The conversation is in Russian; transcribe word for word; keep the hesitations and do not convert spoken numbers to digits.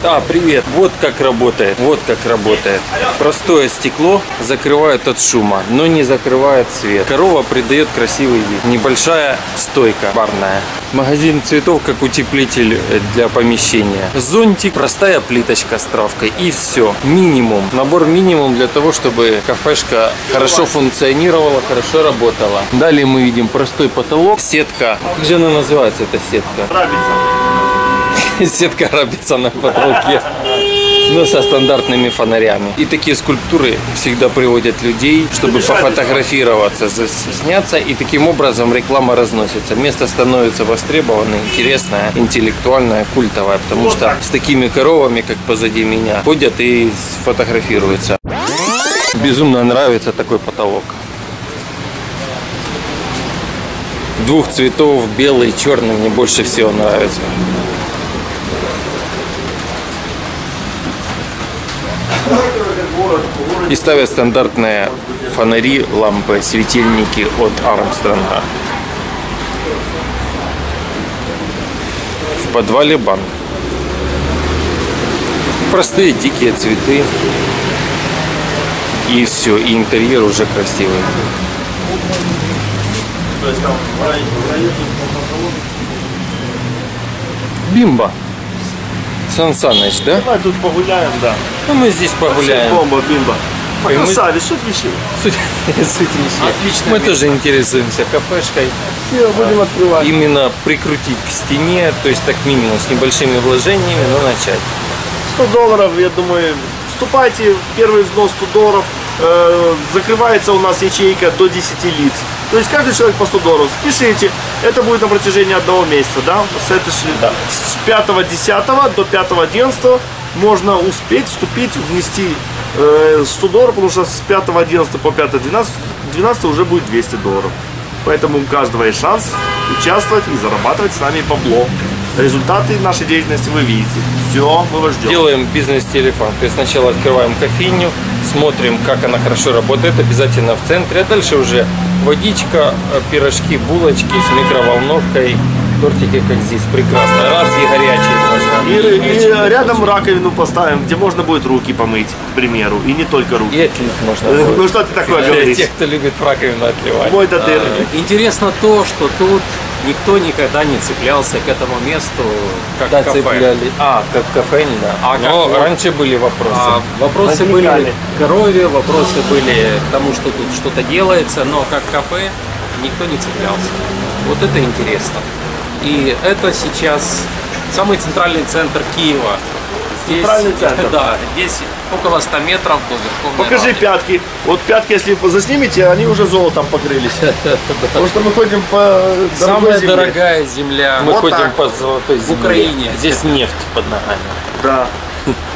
А, привет. Вот как работает. Вот как работает. Простое стекло закрывает от шума, но не закрывает свет. Корова придает красивый вид. Небольшая стойка барная. Магазин цветов как утеплитель для помещения. Зонтик, простая плиточка с травкой и все. Минимум. Набор минимум для того, чтобы кафешка хорошо функционировала, хорошо работала. Далее мы видим простой потолок. Сетка. Как же она называется, эта сетка? Сетка рабица на потолке, но со стандартными фонарями. И такие скульптуры всегда приводят людей, чтобы пофотографироваться, засняться, и таким образом реклама разносится. Место становится востребованное, интересное, интеллектуальное, культовое, потому что с такими коровами, как позади меня, ходят и фотографируются. Безумно нравится такой потолок. Двух цветов, белый и черный, мне больше всего нравится. И ставят стандартные фонари, лампы, светильники от Армстронга. В подвале банк. Простые дикие цветы. И все, и интерьер уже красивый. Бимба. Сан Саныч, да? Давай тут погуляем, да. Ну мы здесь погуляем. Бомба, бимба. Красавец, мы... суть вещей. Суть, суть вещей. Отлично. Мы тоже интересуемся кафешкой. Все, будем открывать. Именно прикрутить к стене, то есть так минимум с небольшими вложениями, но начать. сто долларов, я думаю, вступайте, первый взнос сто долларов. Э, закрывается у нас ячейка до десяти лиц. То есть каждый человек по сто долларов. Спешите, это будет на протяжении одного месяца, да? С, этой, да. С пятого десятого до пятого одиннадцатого можно успеть вступить, внести э, сто долларов, потому что с пятого одиннадцатого по пятое двенадцатое уже будет двести долларов. Поэтому у каждого есть шанс участвовать и зарабатывать с нами бабло. Результаты нашей деятельности вы видите. Все, мы вас ждем. Делаем бизнес-телефон. То есть сначала открываем кофейню, смотрим, как она хорошо работает, обязательно в центре. А дальше уже водичка, пирожки, булочки с микроволновкой, тортики, как здесь, прекрасно. Раз и горячие можно. И, и рядом раковину поставим, где можно будет руки помыть, к примеру, и не только руки. И отлить можно. Ну что ты такое говоришь? Для тех, кто любит в раковину отливать. Мой датыр. А, интересно то, что тут никто никогда не цеплялся к этому месту, как да, кафе. Цепляли. А, как кафе, да. А Но как раньше были вопросы. А, вопросы Возникали. были к корове, вопросы были к тому, что тут что-то делается, но как кафе никто не цеплялся. Вот это интересно. И это сейчас самый центральный центр Киева. Здесь, Центральный центр. Да, здесь около ста метров до Верховной Покажи Рады. пятки. Вот пятки, если вы заснимете, они уже золотом покрылись. Потому что мы ходим по Самая дорогая земля Мы Вот ходим так. по золотой земле. Украине. Здесь нефть под ногами. Да.